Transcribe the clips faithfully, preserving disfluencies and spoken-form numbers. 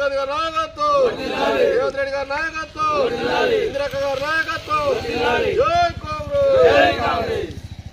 గాంధీ గారి నాయకత్వం, రేవంత్ రెడ్డి గారి నాయకత్వం, ఇందిరక్క గారి నాయకత్వం. జై కాంగ్రెస్.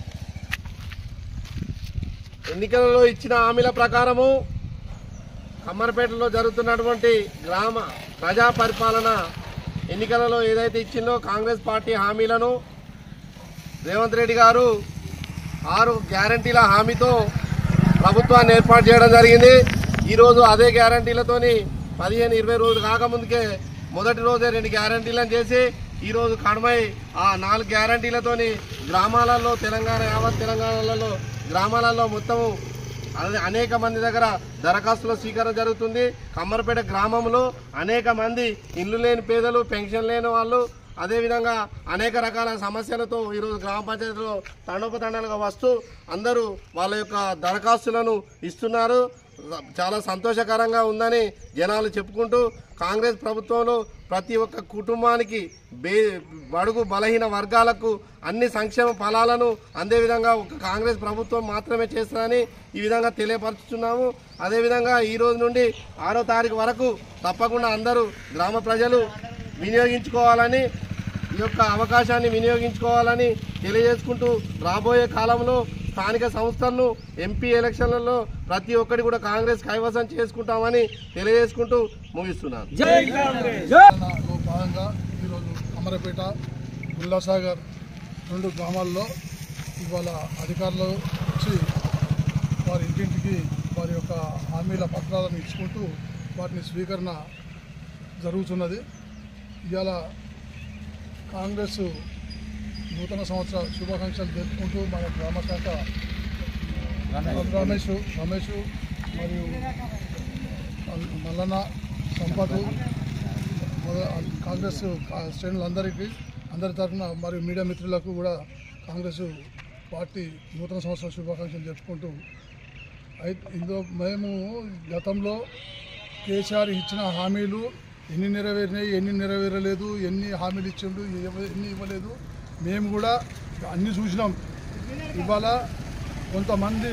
ఎన్నికలలో ఇచ్చిన హామీల ప్రకారము కమ్మరపేటలో జరుగుతున్నటువంటి గ్రామ ప్రజా పరిపాలన ఎన్నికలలో ఏదైతే ఇచ్చిందో కాంగ్రెస్ పార్టీ హామీలను రేవంత్ రెడ్డి గారు ఆరు గ్యారంటీల హామీతో ప్రభుత్వాన్ని ఏర్పాటు చేయడం జరిగింది. ఈరోజు అదే గ్యారంటీలతోని పదిహేను ఇరవై రోజులు కాకముందుకే మొదటి రోజే రెండు గ్యారంటీలను చేసి ఈరోజు కడమై ఆ నాలుగు గ్యారంటీలతోని గ్రామాలలో తెలంగాణ యావత్ తెలంగాణలలో గ్రామాలలో మొత్తము అనేక మంది దగ్గర దరఖాస్తుల స్వీకరణ జరుగుతుంది. కమ్మరపేట గ్రామంలో అనేక మంది ఇల్లు లేని పేదలు, పెన్షన్ లేని వాళ్ళు, అదేవిధంగా అనేక రకాల సమస్యలతో ఈరోజు గ్రామ పంచాయతీలో తండోపతండాలుగా వస్తూ అందరూ వాళ్ళ యొక్క దరఖాస్తులను ఇస్తున్నారు. చాలా సంతోషకరంగా ఉందని జనాలు చెప్పుకుంటూ కాంగ్రెస్ ప్రభుత్వంలో ప్రతి ఒక్క కుటుంబానికి బే బడుగు బలహీన వర్గాలకు అన్ని సంక్షేమ ఫలాలను అందే విధంగా ఒక కాంగ్రెస్ ప్రభుత్వం మాత్రమే చేస్తుందని ఈ విధంగా తెలియపరుస్తున్నాము. అదేవిధంగా ఈ రోజు నుండి ఆరో తారీఖు వరకు తప్పకుండా అందరూ గ్రామ ప్రజలు వినియోగించుకోవాలని, ఈ యొక్క అవకాశాన్ని వినియోగించుకోవాలని తెలియజేసుకుంటూ రాబోయే కాలంలో స్థానిక సంస్థలను ఎంపీ ఎలక్షన్లలో ప్రతి ఒక్కటి కూడా కాంగ్రెస్ కైవసం చేసుకుంటామని తెలియజేసుకుంటూ ముగిస్తున్నాను. భాగంగా ఈరోజు అమరపేట, గుల్లాసాగర్ రెండు గ్రామాల్లో ఇవాళ అధికారులు వచ్చి వారి ఇంటింటికి వారి యొక్క హామీల పత్రాలను ఇచ్చుకుంటూ వాటిని స్వీకరణ జరుగుతున్నది. ఇవాళ కాంగ్రెస్ నూతన సంవత్సర శుభాకాంక్షలు జరుపుకుంటూ మన గ్రామ శాఖ రమేష్ రమేష్ మరియు మల్లన్న సంపత్ కాంగ్రెస్ శ్రేణులందరికీ అందరి తరఫున మరియు మీడియా మిత్రులకు కూడా కాంగ్రెస్ పార్టీ నూతన సంవత్సర శుభాకాంక్షలు జరుపుకుంటూ అయితే ఇందులో మేము గతంలో కేసీఆర్ ఇచ్చిన హామీలు ఎన్ని నెరవేరినాయి, ఎన్ని నెరవేరలేదు, ఎన్ని హామీలు ఇచ్చిండు, ఎన్ని ఇవ్వలేదు, మేము కూడా అన్నీ చూసినాం. ఇవాళ కొంతమంది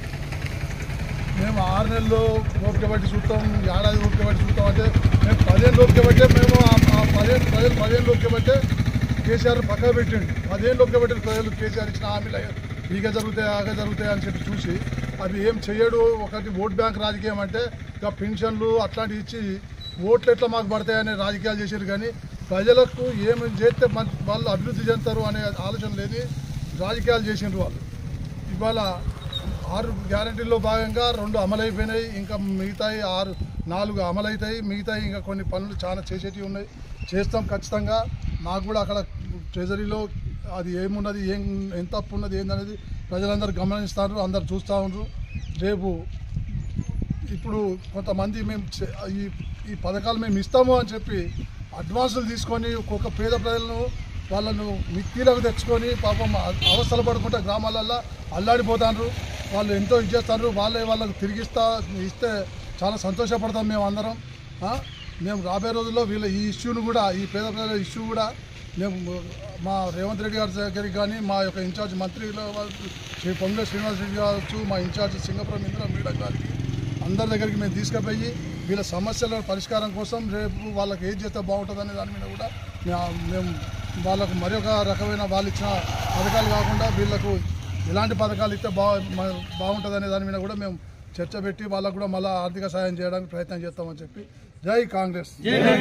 మేము ఆరు నెలలు ఓపిక బట్టి చూస్తాం, ఏడాది ఓపిక బట్టి చూస్తాం అంటే మేము పదిహేను ఓపిక బట్టే మేము పదిహేను ప్రజలు పదిహేను ఓపిక బట్టే కేసీఆర్ పక్కన పెట్టండి. పదిహేను ఓపిక బట్టి ప్రజలు కేసీఆర్ ఇచ్చిన హామీలు ఈగ జరుగుతాయి ఆగ జరుగుతాయి అని చెప్పి చూసి అవి ఏం చేయడు. ఒకటి ఓట్ బ్యాంక్ రాజకీయం అంటే ఇక పెన్షన్లు అట్లాంటివి ఇచ్చి ఓట్లు ఎట్లా మాకు పడతాయనే రాజకీయాలు చేశారు. కానీ ప్రజలకు ఏమి చేస్తే వాళ్ళు అభివృద్ధి చెందుతారు అనే ఆలోచన లేని రాజకీయాలు చేసిండ్రు వాళ్ళు. ఇవాళ ఆరు గ్యారంటీల్లో భాగంగా రెండు అమలైపోయినాయి, ఇంకా మిగతాయి ఆరు నాలుగు అమలవుతాయి. మిగతాయి ఇంకా కొన్ని పనులు చాలా చేసేటివి ఉన్నాయి, చేస్తాం ఖచ్చితంగా. మాకు కూడా అక్కడ ట్రెజరీలో అది ఏమున్నది, ఏం ఎంత తప్పు ఉన్నది ఏందనేది ప్రజలందరూ గమనిస్తారు, అందరు చూస్తూ ఉన్నారు. రేపు ఇప్పుడు కొంతమంది మేము ఈ ఈ పథకాలు మేము ఇస్తాము అని చెప్పి అడ్వాన్సులు తీసుకొని ఒక్కొక్క పేద ప్రజలను వాళ్ళను మిక్కిలకు తెచ్చుకొని పాపం అవస్థలు పడుకుంటే గ్రామాలల్లో అల్లాడిపోతారు. వాళ్ళు ఎంతో ఇచ్చేస్తారు, వాళ్ళే వాళ్ళకు తిరిగిస్తా ఇస్తే చాలా సంతోషపడతాం మేము అందరం. మేము రాబోయే రోజుల్లో వీళ్ళ ఈ ఇష్యూను కూడా, ఈ పేద ప్రజల ఇష్యూ కూడా మేము మా రేవంత్ రెడ్డి గారి దగ్గరికి కానీ, మా యొక్క ఇన్ఛార్జ్ మంత్రిలో శ్రీ పొంగుల శ్రీనివాస్ రెడ్డి కావచ్చు, మా ఇన్ఛార్జ్ సింగపురం ఇంద్ర మీడియా గారికి అందరి దగ్గరికి మేము తీసుకుపోయి వీళ్ళ సమస్యల పరిష్కారం కోసం రేపు వాళ్ళకి ఏం చేస్తే బాగుంటుందనే దాని మీద కూడా మేము వాళ్ళకు మరొక రకమైన వాళ్ళు ఇచ్చిన పథకాలు కాకుండా వీళ్ళకు ఎలాంటి పథకాలు ఇస్తే బా బాగుంటుందనే దాని మీద కూడా మేము చర్చ పెట్టి వాళ్ళకు కూడా మళ్ళీ ఆర్థిక సాయం చేయడానికి ప్రయత్నం చేస్తామని చెప్పి జై కాంగ్రెస్.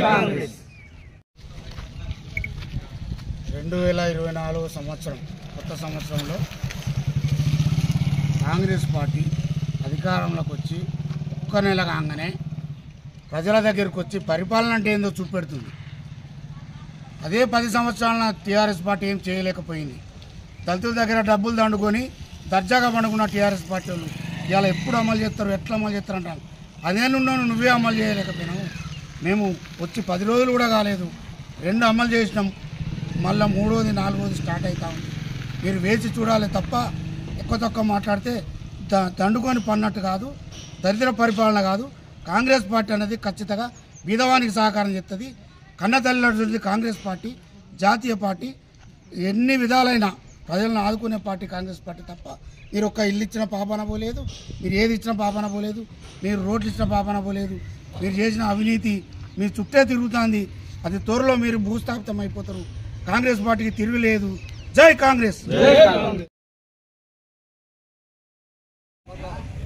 రెండు వేల ఇరవై నాలుగు సంవత్సరం కొత్త సంవత్సరంలో కాంగ్రెస్ పార్టీ అధికారంలోకి వచ్చి ఒక్క నెల కాగానే ప్రజల దగ్గరికి వచ్చి పరిపాలన అంటే ఏందో చూపెడుతుంది. అదే పది సంవత్సరాల టీఆర్ఎస్ పార్టీ ఏం చేయలేకపోయింది. దళితుల దగ్గర డబ్బులు దండుకొని దర్జాగా పండుకున్న టీఆర్ఎస్ పార్టీ వాళ్ళు ఇవాళ ఎప్పుడు అమలు చేస్తారు, ఎట్లా అమలు చేస్తారు అంటారు. అదేనున్నాను నువ్వే అమలు చేయలేకపోయినావు. మేము వచ్చి పది రోజులు కూడా కాలేదు, రెండు అమలు చేసినాం, మళ్ళీ మూడోది నాలుగోది స్టార్ట్ అవుతా ఉంది. మీరు వేసి చూడాలి తప్ప ఎక్కువ తక్కువ మాట్లాడితే ద దండుకొని పన్నట్టు కాదు, దరిద్ర పరిపాలన కాదు. కాంగ్రెస్ పార్టీ అనేది ఖచ్చితంగా బీదవానికి సహకారం చేస్తుంది. కన్నతల్లి కాంగ్రెస్ పార్టీ జాతీయ పార్టీ, ఎన్ని విధాలైన ప్రజలను ఆదుకునే పార్టీ కాంగ్రెస్ పార్టీ తప్ప మీరు ఒక్క ఇల్లు ఇచ్చిన పాపన పోలేదు, మీరు ఏది ఇచ్చిన పాపన పోలేదు, మీరు రోడ్లు ఇచ్చిన పాపన పోలేదు. మీరు చేసిన అవినీతి మీ చుట్టే తిరుగుతుంది. అది త్వరలో మీరు భూస్థాపితం అయిపోతారు. కాంగ్రెస్ పార్టీకి తిరుగులేదు. జై కాంగ్రెస్.